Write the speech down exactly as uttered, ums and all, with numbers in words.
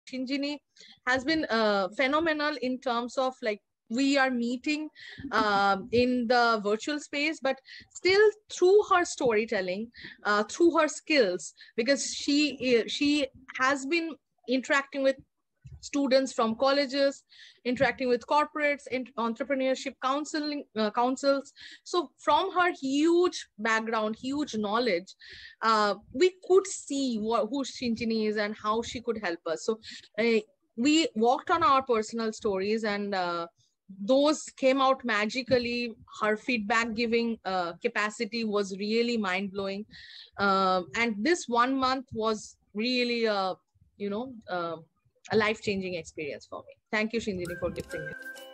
Shinjini has been uh, phenomenal in terms of like we are meeting uh, in the virtual space, but still through her storytelling, uh, through her skills, because she she has been interacting with students from colleges, interacting with corporates, in entrepreneurship counseling uh, councils. So from her huge background, huge knowledge, uh, we could see what, who Shinjini is and how she could help us. So uh, we walked on our personal stories, and uh, those came out magically. Her feedback giving uh, capacity was really mind blowing, um, and this one month was really a, you know, uh, a life changing experience for me. Thank you, Shinjini, for gifting me.